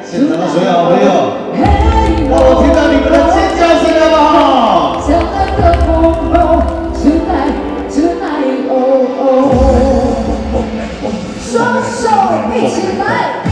现场的所有好朋友，让我听到你们的尖叫声好不好？ 双手一起来。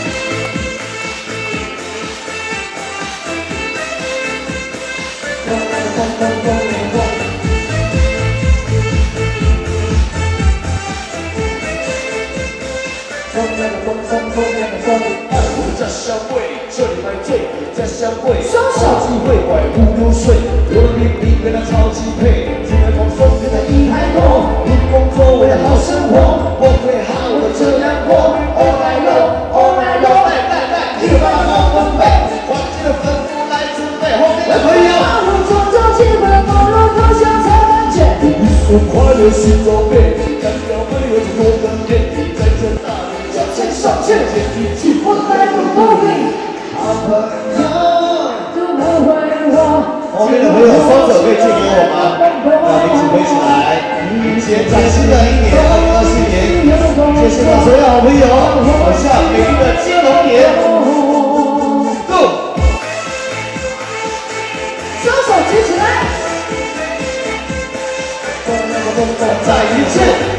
家乡味，这里卖醉，家乡味。 双手机会拐不入睡，我的命令跟他超级配，只能放松，跟他一海多。不工作为了好生活，我会好的这样过。All night long, all night long， 来，一个巴掌分贝，环境的吩咐来准备，后面的朋友。 我创造气氛，光荣头像才感觉。 一束快乐是装备，代表没有多更艳丽，在这大地向前上去，接地气。 我来不透明， 好朋友， 怎么会我？ 后面的朋友双手可以借给我吗？让我们一起挥起来，迎接崭新的一年2024年。谢谢我所有好朋友，好像美丽的金龙年。Go！ 双手举起来， 再一次。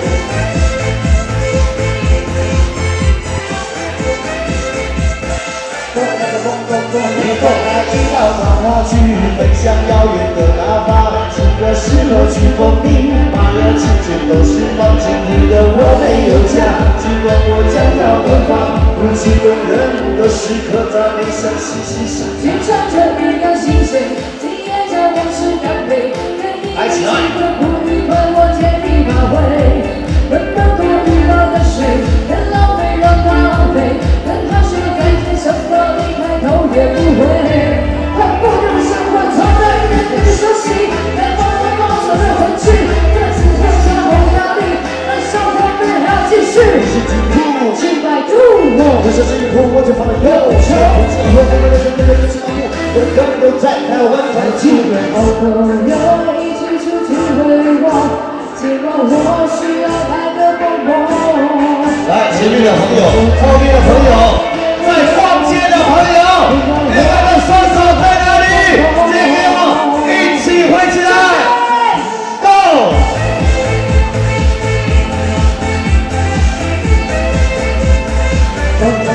你和他一道长去，分享遥远的哪怕，这个时候去风鸣，马儿之间都是放进你的，我没有家，尽管我将要奔放，如此动人的时刻在你身息息相品尝着一个新鲜，体验着往事干杯，跟你一起的不愉快，我借你发挥，人们多遇到的水，别浪费让它浪费，跟他说再见什么离开头也不会，快不让生活藏在原地休息，在梦中放手的回去，这次放下后压力，让生活美好继续。 是疾苦， 请摆渡我， 这是疾苦，我就放了右手，以后我们的人人是盲目，我的根都在台湾台积。 好朋友一起出去挥霍，今晚我需要来个蹦蹦。 来，前面的朋友，后面的朋友，在逛街的朋友，你们的双手在哪里？借给我，一起挥起来 ，Go！ 蹦蹦